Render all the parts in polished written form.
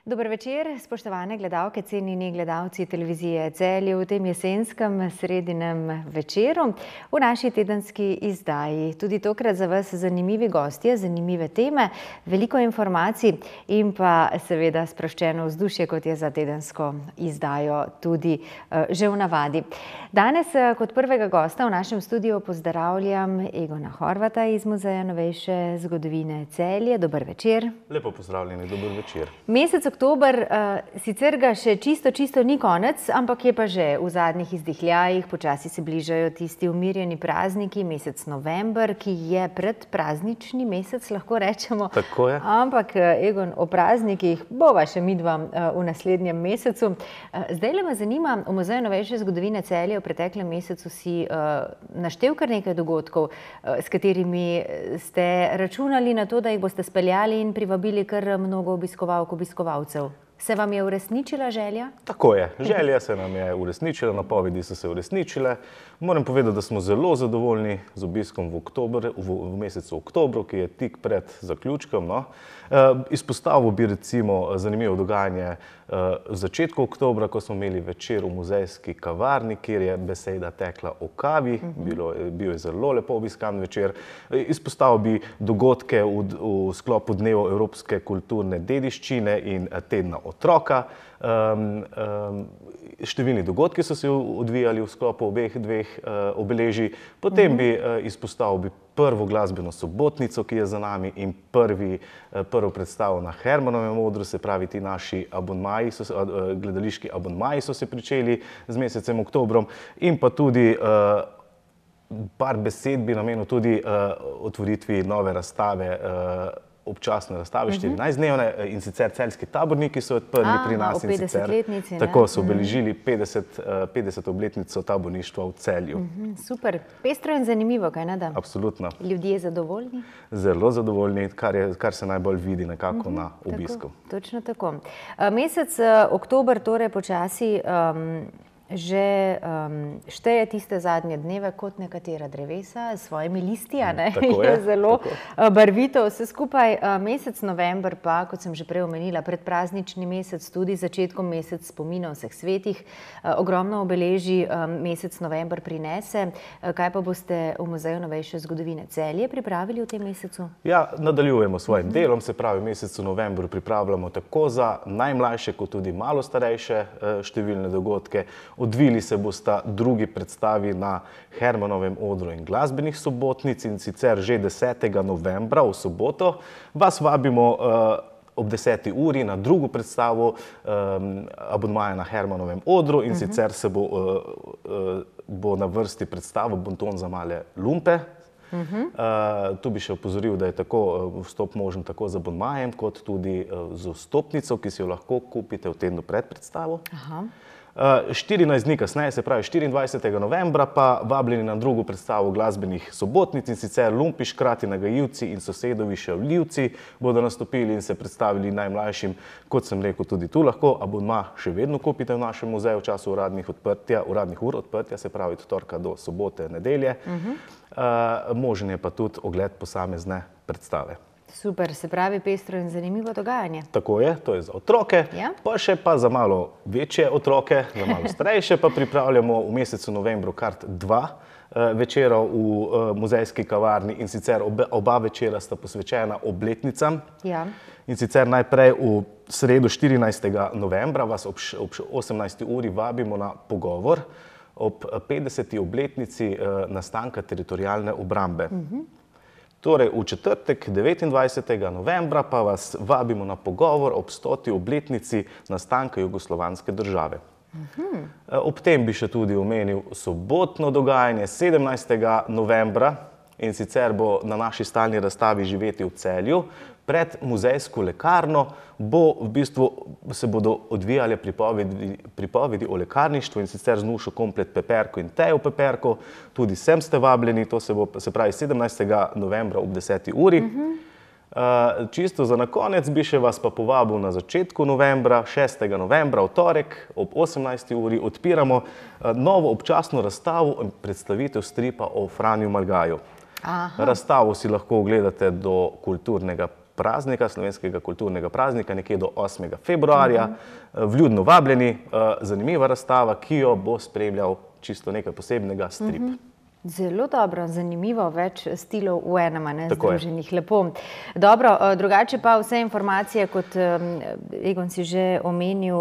Dober večer, spoštovane gledalke, cenjeni gledalci televizije Celje v tem jesenskem sredinem večeru v naši tedenski izdaji. Tudi tokrat za vas zanimivi gostje, zanimive teme, veliko informacij in pa seveda sproščeno vzdušje, kot je za tedensko izdajo tudi že v navadi. Danes kot prvega gosta v našem studiu pozdravljam Egona Horvata iz Muzeja novejše zgodovine Celje. Dober večer. Lepo pozdravljeni, dober večer. Mesec oktober, sicer ga še čisto ni konec, ampak je pa že v zadnjih izdihljajih, počasi se bližajo tisti umirjeni prazniki, mesec november, ki je predpraznični mesec, lahko rečemo. Tako je. Ampak, Egon, o praznikih bova še midva v naslednjem mesecu. Zdajle me zanima, v Muzeju novejše zgodovine Celje v preteklem mesecu si naštel kar nekaj dogodkov, s katerimi ste računali na to, da jih boste speljali in privabili kar mnogo obiskovalcev. Se vam je uresničila želja? Tako je. Želja se nam je uresničila, napovedi so se uresničile. Moram povedati, da smo zelo zadovoljni z obiskom v mesecu oktobru, ki je tik pred zaključkom. Izpostavil bi recimo zanimivo dogajanje v začetku oktobra, ko smo imeli večer v muzejski kavarni, kjer je beseda tekla o kavi. Bil je zelo lepo obiskan večer. Izpostavil bi dogodke v sklopu Dneva evropske kulturne dediščine in tedna otroka. Številni dogodki so se odvijali v sklopu obeh dveh obeležij. Potem bi izpostavil prvo glasbeno sobotnico, ki je za nami, in prvo predstavo na Hermanovem odru, se pravi ti naši gledališki abonmaji so se pričeli z mesecem oktobrom, in pa tudi par besed bi namenil tudi otvoritvi nove razstave, občasne razstave, 14-dnevne, in sicer Celjski taborniki so odprli pri nas. O 50-letnici. Tako so obeležili 50. obletnico taborništva v Celju. Super. Pestro in zanimivo, kaj ne da? Absolutno. Ljudje zadovoljni? Zelo zadovoljni, kar se najbolj vidi nekako na obisku. Točno tako. Mesec oktober torej počasi že šteje tiste zadnje dneve kot nekatera drevesa s svojimi listi, je zelo barvito vse skupaj. Mesec november pa, kot sem že prej omenila, predpraznični mesec, tudi začetkom mesec spomina vseh svetih, ogromno obeleži mesec november prinese. Kaj pa boste v Muzeju novejše zgodovine Celje pripravili v tem mesecu? Ja, nadaljujemo s svojim delom, se pravi, v mesecu novembru pripravljamo tako za najmlajše kot tudi malo starejše številne dogodke. Odvili se bosta drugi predstavi na Hermanovem odru in glasbenih sobotnic, in sicer že 10. novembra v soboto. Vas vabimo ob 10. uri na drugo predstavo abonmaja na Hermanovem odru, in sicer se bo na vrsti predstava Bonton za male lumpe. Tu bi še opozoril, da je tako vstop možen tako z abonmajem kot tudi z vstopnico, ki si jo lahko kupite v tednu pred predstavo. 14 dni kasneje, se pravi 24. novembra, pa vabljeni na drugo predstavo glasbenih sobotnic, in sicer Lumpi, Škrati, Nagajivci in sosedovi Šavljivci bodo nastopili in se predstavili najmlajšim. Kot sem rekel, tudi tu lahko abonma še vedno kupite v našem muzeju v času uradnih ur odprtja, se pravi od torka do sobote, nedelje. Možen je pa tudi ogled posamezne predstave. Super, se pravi pestro in zanimivo dogajanje. Tako je, to je za otroke, pa še pa za malo večje otroke, za malo starejše pa pripravljamo v mesecu novembru kar 2 večera v muzejski kavarni, in sicer oba večera sta posvečena obletnicam. In sicer najprej v sredo 14. novembra vas ob 18. uri vabimo na pogovor ob 50. obletnici nastanka teritorialne obrambe. Torej, v četrtek 29. novembra pa vas vabimo na pogovor ob 100. obletnici nastanka jugoslovanske države. Ob tem bi še tudi omenil sobotno dogajanje 17. novembra, in sicer bo na naši stalni razstavi Živeti v Celju pred muzejsko lekarno se bodo odvijale pripovedi o lekarništvu, in sicer z Nušo Komplet Peperko in Tejo Peperko. Tudi sem ste vabljeni, to se bo, se pravi, 17. novembra ob 10. uri. Čisto za na konec bi še vas pa povabil na začetku novembra, 6. novembra, v torek ob 18. uri odpiramo novo občasno razstavo in predstavitev stripa o Franju Malgaju. Razstavo si lahko ogledate do kulturnega praznika, slovenskega kulturnega praznika, nekje do 8. februarja. Vljudno vabljeni, zanimiva razstava, ki jo bo spremljal čisto nekaj posebnega, strip. Zelo dobro, zanimivo, več stilov v enem, združenih, lepo. Dobro, drugače pa vse informacije, kot Egon si že omenil,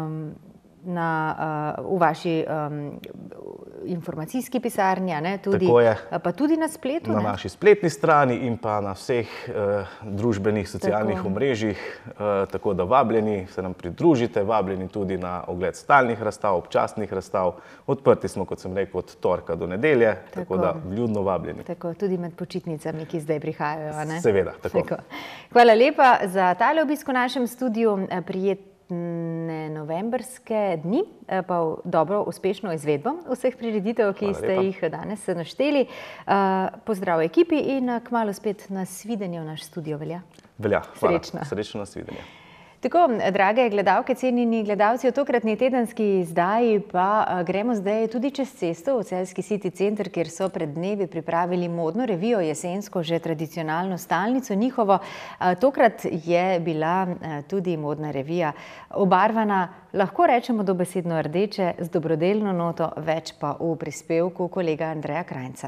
v vaši informacijski pisarni, pa tudi na spletu? Na naši spletni strani in pa na vseh družbenih, socialnih omrežjih, tako da vabljeni se nam pridružite, vabljeni tudi na ogled stalnih razstav, občasnih razstav. Odprti smo, kot sem rekel, od torka do nedelje, tako da vljudno vabljeni. Tako, tudi med počitnicami, ki zdaj prihajajo, ne? Seveda, tako. Hvala lepa za tale obisk v našem studiu, prijetne novembrske dni, pa dobro, uspešno izvedbo vseh prireditev, ki ste jih danes našteli. Pozdrav ekipi in kmalu spet nasvidenje v naš studio, velja? Velja, hvala. Srečno nasvidenje. Tako, drage gledalke, cenjeni gledalci, v tokratni tedenski izdaji pa gremo zdaj tudi čez cesto v celjski City Center, kjer so pred dnevi pripravili modno revijo, jesensko že tradicionalno stalnico njihovo. Tokrat je bila tudi modna revija obarvana, lahko rečemo dobesedno rdeče, z dobrodelno noto, več pa v prispevku kolega Andreja Krajnca.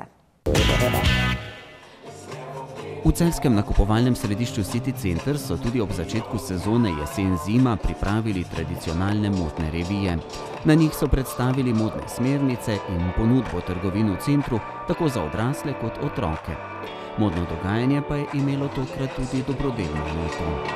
V celjskem nakupovalnem središču City Center so tudi ob začetku sezone jesen-zima pripravili tradicionalne modne revije. Na njih so predstavili modne smernice in ponudbo trgovin v centru, tako za odrasle kot otroke. Modno dogajanje pa je imelo tokrat tudi dobrodelno noto.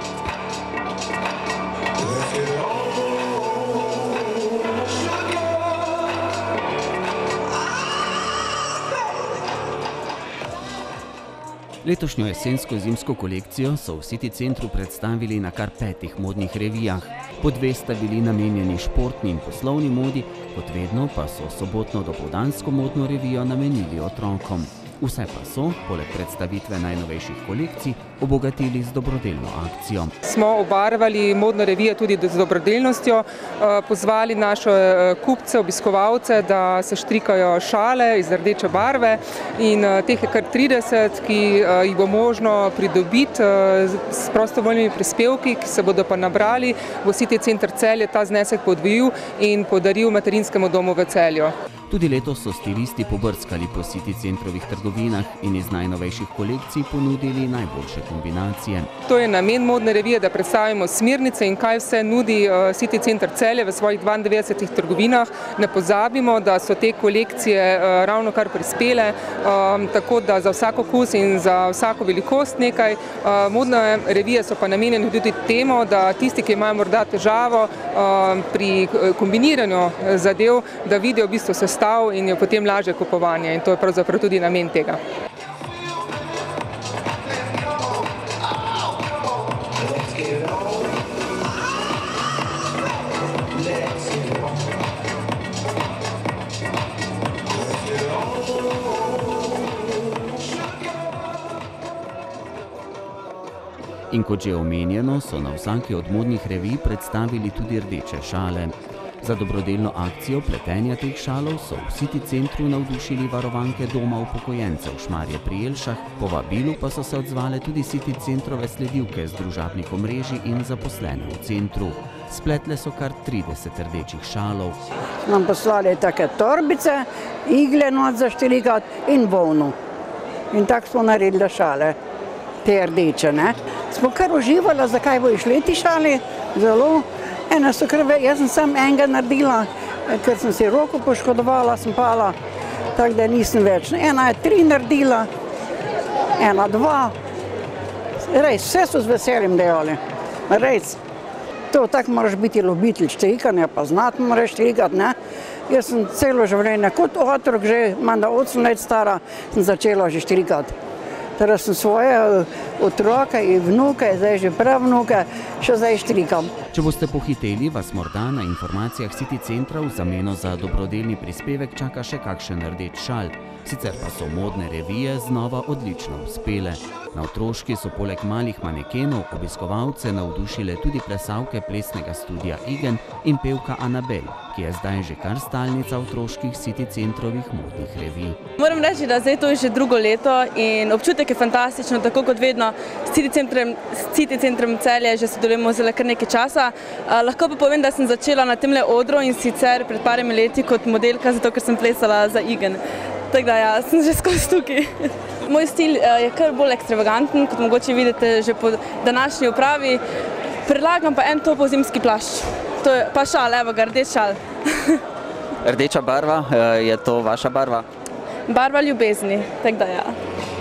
Letošnjo jesensko-zimsko kolekcijo so v City Centru predstavili na kar 5 modnih revijah. Po 2 sta bili namenjeni športni in poslovni modi, kot vedno pa so sobotno dopoldansko modno revijo namenili otrokom. Vse pa so, poleg predstavitve najnovejših kolekcij, obogatili z dobrodelno akcijo. Smo obarvali modno revijo tudi z dobrodelnostjo, pozvali naše kupce, obiskovalce, da se štrikajo šale iz rdeče barve in teh je kar 30, ki jih bo možno pridobiti s prostovoljnimi prispevki, ki se bodo pa nabrali. V City Center Celje ta znesek podvojil in podaril materinskemu domu v Celju. Tudi letos so stilisti pobrskali po City Centrovih trgovinah in iz najnovejših kolekcij ponudili najboljše kombinacije. To je namen modne revije, da predstavimo smernice in kaj vse nudi City Center Celje v svojih 92 trgovinah. Ne pozabimo, da so te kolekcije ravno kar prispele, tako da za vsak okus in za vsako velikost nekaj. Modne revije so pa namenjene tudi temu, da tisti, ki imajo morda težavo pri kombiniranju zadev, da vidijo v bistvu sestav in je potem lažje kupovanje, in to je pravzaprav tudi namen tega. In kot že omenjeno, so na vsaki od modnih revij predstavili tudi rdeče šale. Za dobrodelno akcijo pletenja teh šalov so v City Centru navdušili varovanke Doma upokojencev Šmarje pri Jelšah, po vabilu pa so se odzvale tudi City Centrove sledilke z družabnih omrežij in zaposlene v centru. Spletle so kar 30 rdečih šalov. Nam poslali take torbice, igle not za štirikat in volno. In tako smo naredili šale, te rdeče, ne. Smo kar uživali, zakaj bo išli ti šali, zelo. Ena so krve, jaz sem sam enega naredila, ker sem si roko poškodovala, sem pala, tako da nisem več. Ena je 3 naredila, ena 2. Res, vse so z veseljem delali. Res, to tako moraš biti ljubitelj štrikanja, pa znati moraš štrikati, ne. Jaz sem celo življenje, kot otrok že, imam 8 let stara, sem začela že štrikati. Teraz sem svoje otroke in vnuke, zdaj že pravnuke, še zdaj štrikam. Če boste pohiteli, vas morda na informacijah City centra v zameno za dobrodelni prispevek čaka še kakšen rdeč šal. Sicer pa so modne revije znova odlično uspele. Na Otroški so poleg malih manekenov obiskovalce navdušile tudi plesalke plesnega studia Igen in pevka Anabel, ki je zdaj že kar stalnica otroških City centrovih modnih revij. Moram reči, da zdaj to je že drugo leto in občutek je fantastično, tako kot vedno s City centrom Celje že sodelujemo zelo kar nekaj časa. Lahko pa povem, da sem začela na temle odru in sicer pred parimi leti kot modelka, zato ker sem plesala za Igen. Tako da ja, sem že skozi tukaj. Moj stil je kar bolj ekstravaganten, kot mogoče vidite že po današnji opravi. Predlagam pa en topov zimski plašč. To je pa šal, evo ga, rdeč šal. Rdeča barva, je to vaša barva? Barva ljubezni, tako da ja.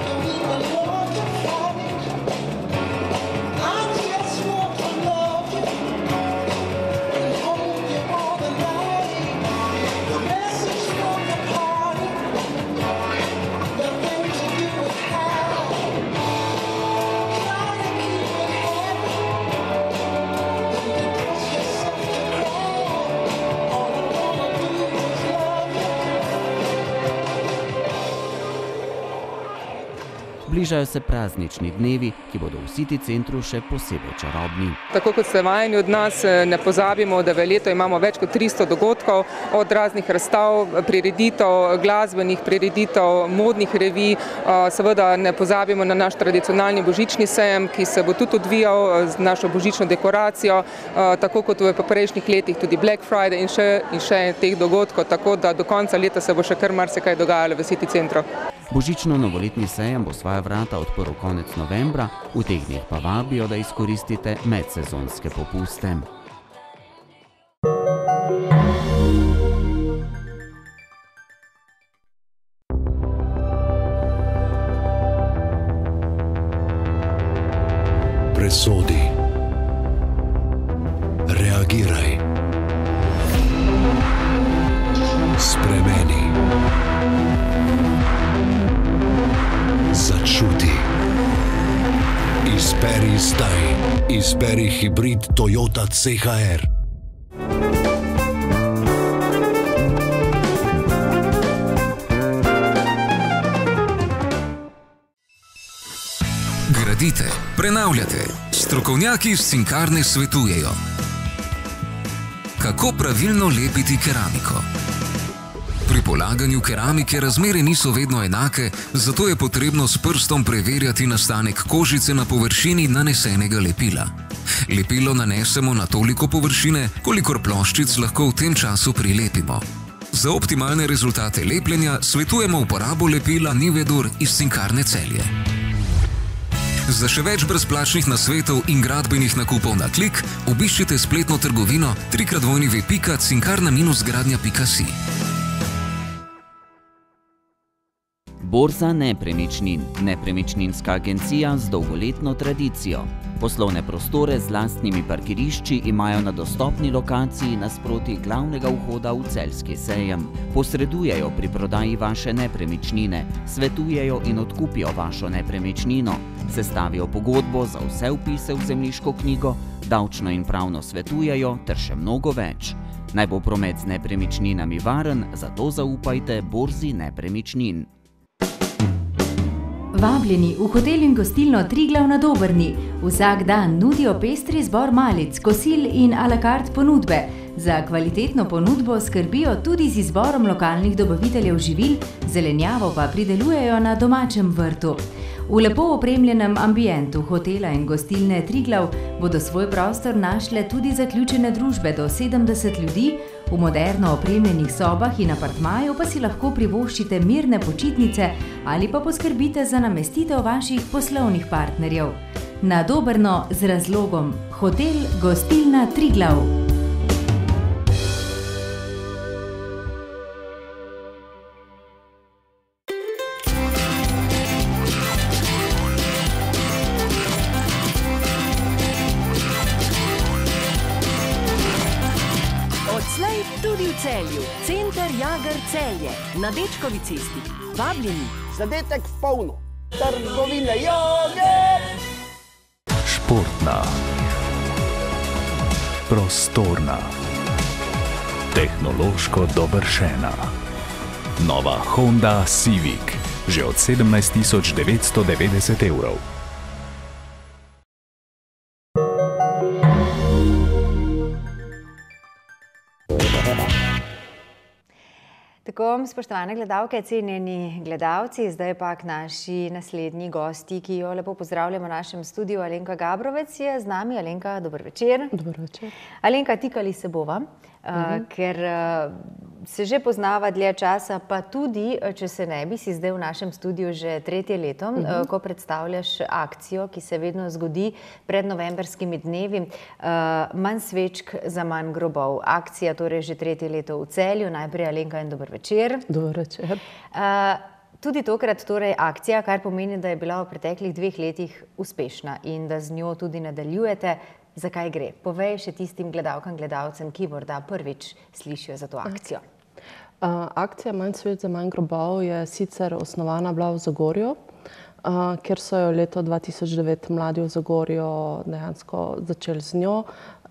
Bližajo se praznični dnevi, ki bodo v City centru še posebej čarobni. Tako kot ste vajeni od nas, ne pozabimo, da v leto imamo več kot 300 dogodkov, od raznih razstav, prireditev, glasbenih prireditev, modnih revij. Seveda ne pozabimo na naš tradicionalni božični sejem, ki se bo tudi odvijal z našo božično dekoracijo, tako kot v prejšnjih letih tudi Black Friday in še teh dogodkov, tako da do konca leta se bo še kar marsikaj dogajalo v City centru. Božično-novoletni sejem bo svoja vrata odprl konec novembra, v teh dneh pa vabijo, da izkoristite medsezonske popuste. Presodi. Reagiraj. Spremeni. Začuti. Izberi zdaj. Izberi hibrid Toyota CHR. Gradite, prenavljate. Strokovnjaki iz Cinkarne svetujejo. Kako pravilno lepiti keramiko? Pri polaganju keramike razmere niso vedno enake, zato je potrebno s prstom preverjati nastanek kožice na površini nanesenega lepila. Lepilo nanesemo na toliko površine, kolikor ploščic lahko v tem času prilepimo. Za optimalne rezultate lepljenja svetujemo uporabo lepila Nivedur iz Cinkarne Celje. Za še več brezplačnih nasvetov in gradbenih nakupov na klik, obiščite spletno trgovino www.cinkarna-gradnja.si. Borza nepremičnin, nepremičninska agencija z dolgoletno tradicijo. Poslovne prostore z lastnimi parkirišči imajo na dostopni lokaciji nasproti glavnega vhoda v celjski sejem. Posredujejo pri prodaji vaše nepremičnine, svetujejo in odkupijo vašo nepremičnino, sestavijo pogodbo za vse vpise v zemljiško knjigo, davčno in pravno svetujejo ter še mnogo več. Naj bo promet z nepremičninami varen, zato zaupajte Borzi nepremičnin. Vabljeni v hotel in gostilno Triglav na Dobrni. Vsak dan nudijo pestri zbor malic, kosil in a la carte ponudbe. Za kvalitetno ponudbo skrbijo tudi z izborom lokalnih dobaviteljev živil, zelenjavo pa pridelujejo na domačem vrtu. V lepo opremljenem ambientu hotela in gostilne Triglav bodo svoj prostor našle tudi zaključene družbe do 70 ljudi, v moderno opremljenih sobah in apartmaju pa si lahko privoščite mirne počitnice ali pa poskrbite za namestitev vaših poslovnih partnerjev. Na Dobrno z razlogom. Hotel Gostilna Triglav. Odslej tudi v Celju. Center Jager Celje. Na Dečkovi cesti. Vabljeni. Zadetek v polno. Trgovine Jager. Športna. prostorna, tehnološko dovršena. Nova Honda Civic, že od 17.990 evrov. Tako, spoštovane gledalke, cenjeni gledalci, zdaj pa k naši naslednji gosti, ki jo lepo pozdravljamo v našem studiu. Alenka Gabrovec je z nami. Alenka, dober večer. Dober večer. Alenka, tikali se bova, ker se že poznava dlje časa, pa tudi, če se ne bi, si zdaj v našem studiu že tretje leto, ko predstavljaš akcijo, ki se vedno zgodi pred novemberskimi dnevi, Manj svečk za manj grobov. Akcija torej že tretje leto v Celju. Najprej Alenka in dober večer. Dober večer. Tudi tokrat torej akcija, kar pomeni, da je bila v preteklih 2 letih uspešna in da z njo tudi nadaljujete. Zakaj gre? Povej še tistim gledalkam, gledalcem, ki morda prvič slišijo za to akcijo. Akcija Manj sveč za manj grobov je sicer osnovana bila v Zagorju, ker so jo leto 2009 mladi v Zagorju dejansko začeli z njo.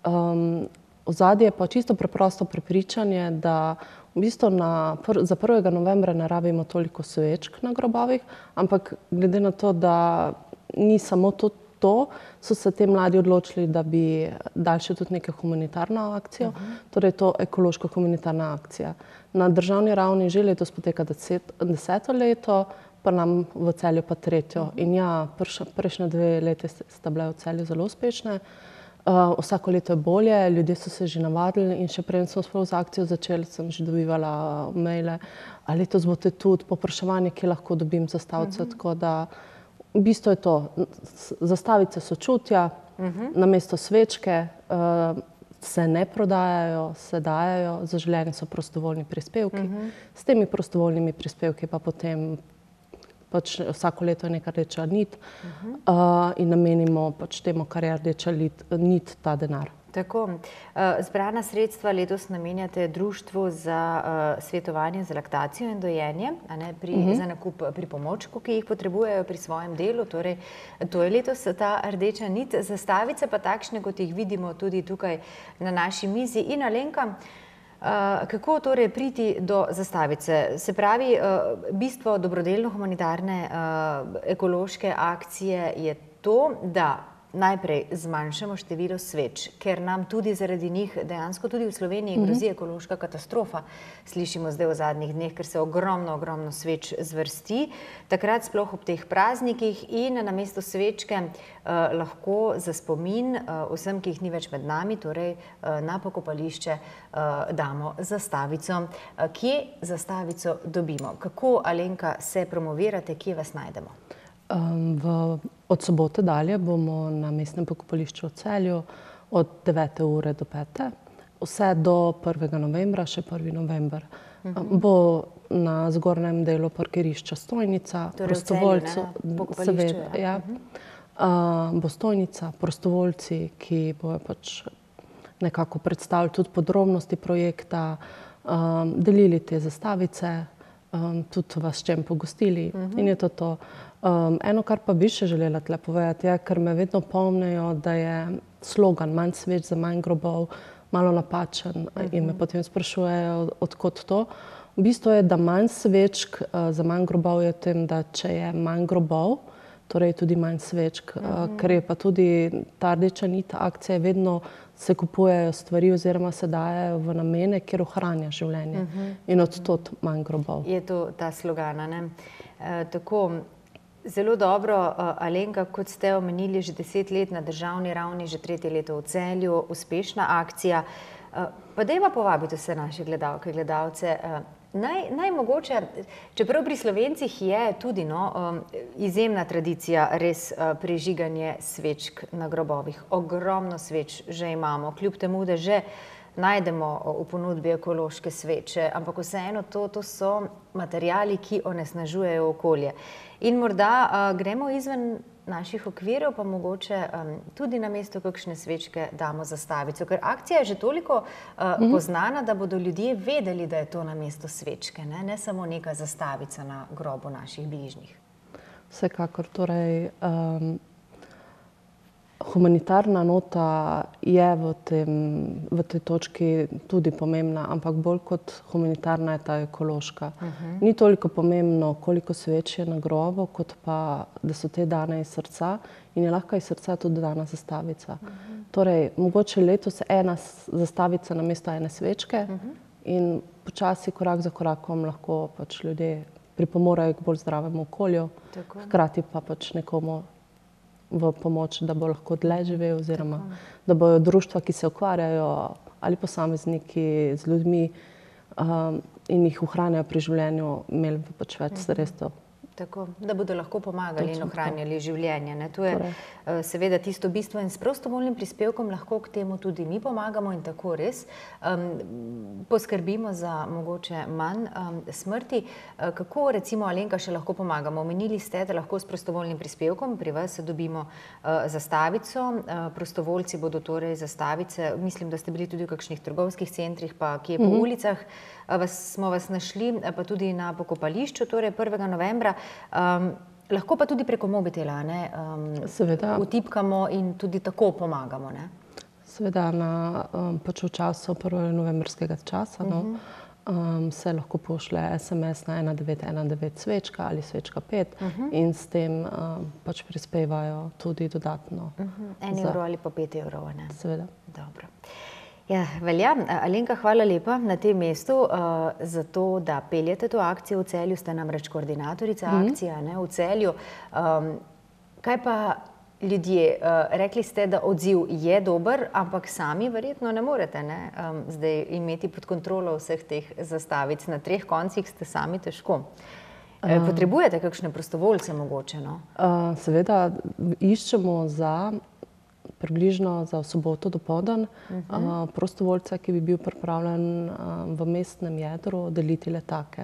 Ozadje je pa čisto preprosto prepričanje, da v bistvu za 1. novembra ne rabimo toliko svečk na grobovih, ampak glede na to, da ni samo to, so se te mladi odločili, da bi dali še tudi neko humanitarno akcijo, torej to ekološko humanitarna akcija. Na državni ravni že letos poteka 10. leto, pa nam v Celju pa 3. In ja, prejšnje 2 leta sta bile v Celju zelo uspešne. Vsako leto je bolje, ljudje so se že navadili in še preden smo sploh z akcijo začeli, sem že dobivala maile, a letos boste tudi popraševanje, kje lahko dobim zastavice, tako da v bistvu je to, zastavice sočutja, namesto svečke se ne prodajajo, se dajajo, zaželeni so prostovoljni prispevki. S temi prostovoljnimi prispevki pa potem pač vsako leto je neka rdeča nit in namenimo pač temu, kar je rdeča nit, ta denar. Tako, zbrana sredstva letos namenjate Društvu za svetovanje za laktacijo in dojenje, za nakup pripomočkov, ki jih potrebujejo pri svojem delu. Torej, to je letos ta rdeča nit. Zastavice pa takšne, kot jih vidimo tudi tukaj na naši mizi. In Alenka, kako torej priti do zastavice? Se pravi, bistvo dobrodelno humanitarne ekološke akcije je to, da najprej zmanjšamo število sveč, ker nam tudi zaradi njih dejansko tudi v Sloveniji grozi ekološka katastrofa. Slišimo zdaj v zadnjih dneh, ker se ogromno sveč zvrsti. Takrat sploh ob teh praznikih in namesto svečke lahko za spomin vsem, ki jih ni več med nami, torej na pokopališče damo zastavico. Kje zastavico dobimo? Kako, Alenka, se promovirate, kje vas najdemo? Od sobote dalje bomo na mestnem pokopališču v Celju od 9. ure do 5. Vse do 1. novembra, še 1. november. Bo na zgornjem delu parkirišča stojnica, prostovoljcev, seveda, bo stojnica, prostovoljci, ki bojo pač nekako predstavili tudi podrobnosti projekta, delili te zastavice, tudi vas s čem pogostili in je to. Eno, kar pa bi še želela tle povedati, je, ker me vedno pomnijo, da je slogan Manj sveč za manj grobov malo napačen in me potem sprašujejo, odkot to. V bistvu je, da manj svečk za manj grobov je v tem, da če je manj grobov, torej tudi manj svečk, ker je pa tudi ta rdeča nit akcija, vedno se kupujejo stvari oziroma se dajajo v namene, kjer ohranja življenje. In od tod manj grobov. Je to ta slogana, ne? Tako, zelo dobro, Alenka, kot ste omenili, že 10 let na državni ravni, že 3. leto v Celju, uspešna akcija. Pa dajva povabiti vse naše gledalke, gledalce. Naj mogoče, čeprav pri Slovencih je tudi izjemna tradicija res prižiganje svečk na grobovih. Ogromno sveč že imamo, kljub temu, da že najdemo v ponudbi ekološke sveče, ampak vseeno to so materiali, ki onesnažujejo okolje. In morda gremo izven naših okvirov, pa mogoče tudi namesto kakšne svečke damo zastavico, ker akcija je že toliko poznana, da bodo ljudje vedeli, da je to namesto svečke, ne samo neka zastavica na grobu naših bližnjih. Vsekakor, torej Humanitarna nota je v tej točki tudi pomembna, ampak bolj kot humanitarna je ta ekološka. Ni toliko pomembno, koliko sveč je na grobu, kot pa, da so te dane iz srca in je lahko iz srca tudi dana zastavica. Torej, mogoče letos ena zastavica namesto ene svečke in počasi, korak za korakom lahko pač ljudje pripomorejo k bolj zdravemu okolju, hkrati pa pač nekomu v pomoč, da bo lahko dlje živel, oziroma da bojo društva, ki se ukvarjajo, ali posamezniki z ljudmi in jih ohranjajo pri življenju, imeli pač več sredstev. Tako, da bodo lahko pomagali in ohranjali življenje. To je seveda tisto bistvo in s prostovoljnim prispevkom lahko k temu tudi mi pomagamo in tako res poskrbimo za mogoče manj smrti. Kako recimo, Alenka, še lahko pomagamo? Omenili ste, da lahko s prostovoljnim prispevkom pri vas dobimo zastavico. Prostovoljci bodo torej zastavice, mislim, da ste bili tudi v kakšnih trgovskih centrih, pa kje po ulicah. Smo vas našli, pa tudi na pokopališču, torej 1. novembra. Lahko pa tudi preko mobitela, utipkamo in tudi tako pomagamo, ne? Seveda, pač v času 1. novembrskega časa se lahko pošlje SMS na 1919 svečka ali svečka 5 in s tem pač prispevajo tudi dodatno. 1 evro ali pa 5 evrov, ne? Seveda. Dobro. Ja, velja. Alenka, hvala lepa na tem mestu za to, da peljete to akcijo v Celju. Ste namreč koordinatorica akcije v Celju. Kaj pa ljudje? Rekli ste, da odziv je dober, ampak sami verjetno ne morete zdaj imeti pod kontrolo vseh teh zastavic. Na 3 koncih ste sami težko. Potrebujete kakšne prostovoljce mogoče? Seveda, iščemo približno za soboto dopoldan prostovoljca, ki bi bil pripravljen v mestnem jedru deliti letake.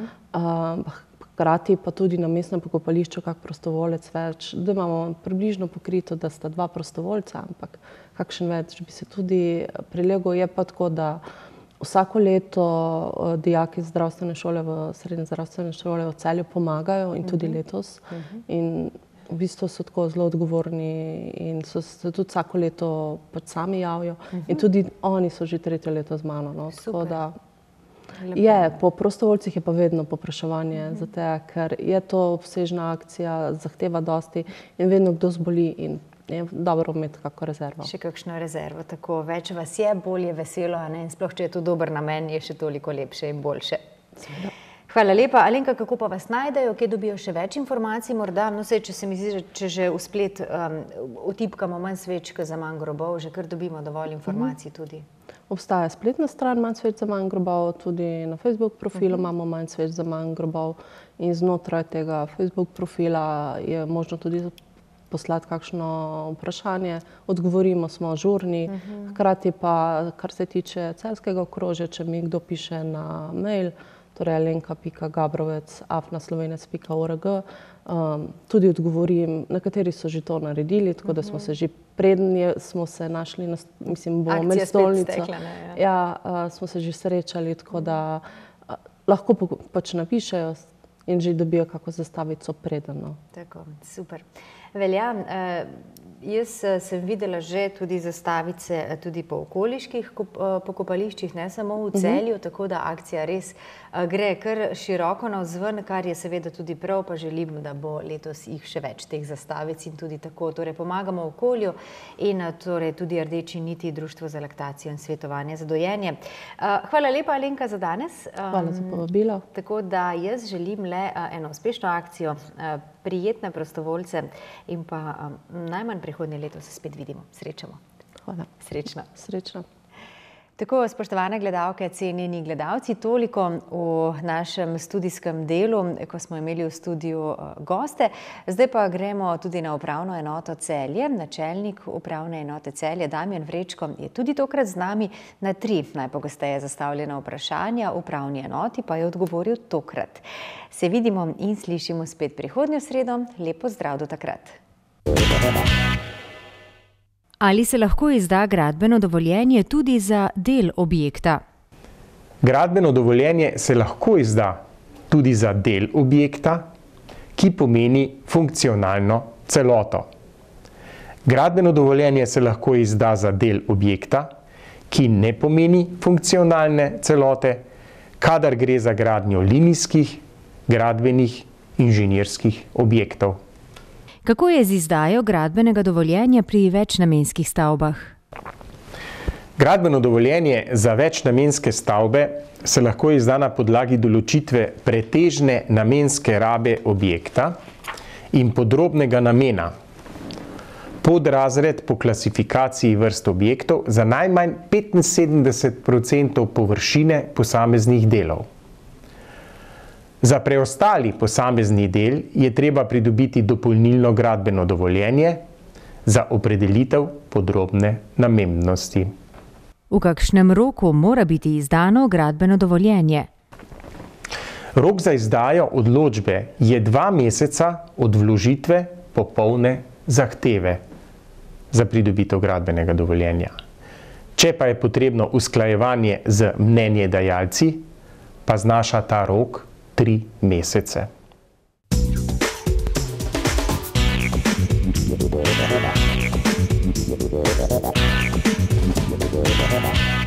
Hkrati pa tudi na mestnem pokopališču kak prostovoljec več, da imamo približno pokrito, da sta 2 prostovoljca, ampak kakšen več bi se tudi prilegel. Je pa tako, da vsako leto dijaki zdravstvene šole, srednje zdravstvene šole v Celju pomagajo in tudi letos. In v bistvu so tako zelo odgovorni in so se tudi vsako leto pač sami javijo. In tudi oni so že 3. leto z mano. Tako da je, po prostovoljcih je pa vedno povpraševanje za te, ker je to obsežna akcija, zahteva dosti in vedno kdo zboli in je dobro imeti kako rezervo. Še kakšno rezervo, tako več vas je, bolj je veselo, in sploh, če je to dober namen, je še toliko lepše in boljše. Hvala lepa. Alenka, kako pa vas najdejo, kje dobijo še več informacij? Morda, če se mi zdi, če že v splet utipkamo manj svečk za manj grobov, že kar dobimo dovolj informacij tudi. Obstaja spletna stran Manj sveč za manj grobov, tudi na Facebook profilu imamo Manj sveč za manj grobov in znotraj tega Facebook profila je možno tudi poslati kakšno vprašanje, odgovorimo, smo ažurni. Hkrati pa, kar se tiče celjskega okrožja, če mi kdo piše na mail, torej alenka.gabrovec@slovenec.org, tudi odgovorim, nekateri so že to naredili, tako da smo se že preden smo se našli, mislim, bomo imeli stolnico. Smo se že srečali, tako da lahko pač napišejo in že dobijo kako zastavico predano. Tako, super. Velja, jaz sem videla že tudi zastavice tudi po okoliških pokopališčih, ne samo v Celju, tako da akcija res gre kar široko navzven, kar je seveda tudi prav, pa želim, da bo letos jih še več teh zastavic in tudi tako. Torej pomagamo okolju in torej tudi Rdeči niti, Društvo za laktacijo in svetovanje za dojenje. Hvala lepa, Alenka, za danes. Hvala za povabilo. Tako da jaz želim le eno uspešno akcijo, prijetne prostovoljce in pa najmanj prihodnje leto se spet vidimo. Srečamo. Hvala. Srečno. Srečno. Tako, spoštovane gledalke, cenjeni gledalci, toliko v našem studijskem delu, ko smo imeli v studiu goste. Zdaj pa gremo tudi na upravno enoto Celje. Načelnik upravne enote Celje, Damjan Vrečko, je tudi tokrat z nami na 3 najpogosteje zastavljena vprašanja. Upravni enoti pa je odgovoril tokrat. Se vidimo in slišimo spet prihodnjo sredo. Lep pozdrav do takrat. Ali se lahko izda gradbeno dovoljenje tudi za del objekta? Gradbeno dovoljenje se lahko izda tudi za del objekta, ki pomeni funkcionalno celoto. Gradbeno dovoljenje se lahko izda za del objekta, ki ne pomeni funkcionalne celote, kadar gre za gradnjo linijskih, gradbenih, inženirskih objektov. Kako je z izdajo gradbenega dovoljenja pri večnamenskih stavbah? Gradbeno dovoljenje za večnamenske stavbe se lahko izda na podlagi določitve pretežne namenske rabe objekta in podrobnega namena. Podrazred po klasifikaciji vrst objektov za najmanj 75% površine posameznih delov. Za preostali posamezni del je treba pridobiti dopolnilno gradbeno dovoljenje za opredelitev podrobne namembnosti. V kakšnem roku mora biti izdano gradbeno dovoljenje? Rok za izdajo odločbe je 2 meseca od vložitve popolne zahteve za pridobitev gradbenega dovoljenja. Če pa je potrebno usklajevanje z mnenjedajalci, pa znaša ta rok 3 mesece. Thank you.